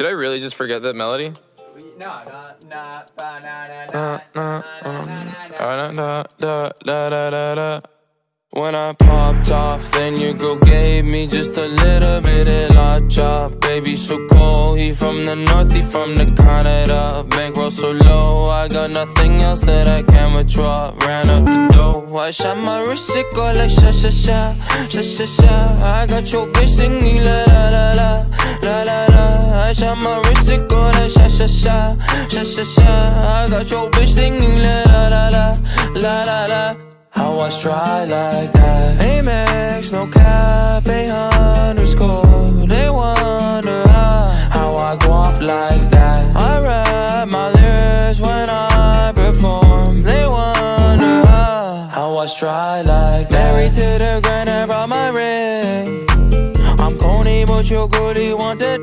Did I really just forget that melody? No. When I popped off, then your girl gave me just a little bit of lockjaw. Baby so cold, he from the north, he from the Canada. Bankroll so low, I got nothing else that I can withdraw. Ran up the dough, I shot my wrist, it go like chashasha, chashasha. I got your bitch singing la la la la, la la la. I shot my wrist, it go like chachasha, chashasha. I got your bitch singing la la la la, la la la. How I try like that? Amex, no cap, 800 They wonder how I guap like that. I rap my lyrics when I perform. They wonder how I try like that. Married to the grind, I brought my ring. I'm corny, but your girlie want the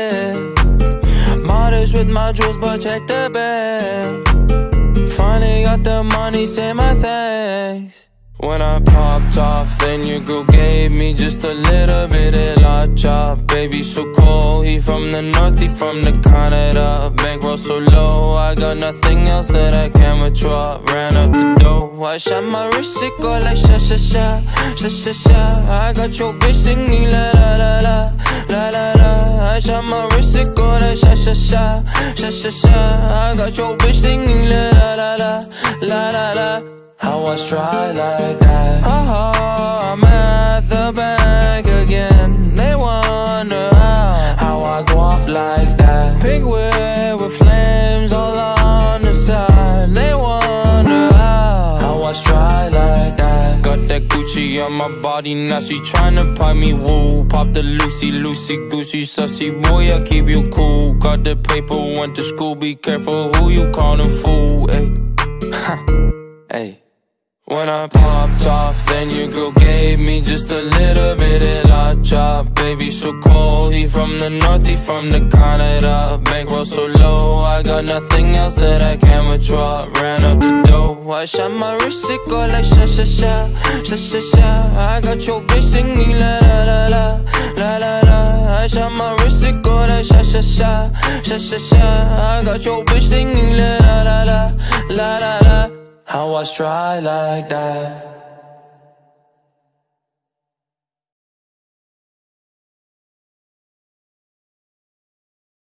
dick. Modest with my jewels, but check the bag. Finally got the money, say my thanks. When I popped off, then your girl gave me just a little bit of lockjaw. Baby so cold, he from the north, he from the Canada. Bankroll so low, I got nothing else that I can withdraw. Ran up the dough, I shot my wrist, it go like chashasha, chashasha. I got your bitch singing la la la la, la la la. I shot my wrist, it go like chashasha, chashasha. I got your bitch singing la la la la, la la la. How I try like that? I'm at the bank again. They wonder how I go up like that. Pink whip with flames all on the side. They wonder how I try like that. Got that Gucci on my body, now she tryna pipe me woo. Pop the Lucy, goosey, sussy boy, I keep you cool. Got the paper, went to school, be careful who you callin' fool. Ayy, ayy. When I popped off, then your girl gave me just a little bit of lockjaw. Baby so cold, he from the north, he from the Canada. Bankroll so low, I got nothing else that I can withdraw. Ran up the dough, I shot my wrist, it go like chashasha, chashasha. I got your bitch singing la la la la, la la la. I shot my wrist, it go like chashasha, chashasha. I got your bitch singing la la la la, la la la. How I try like that?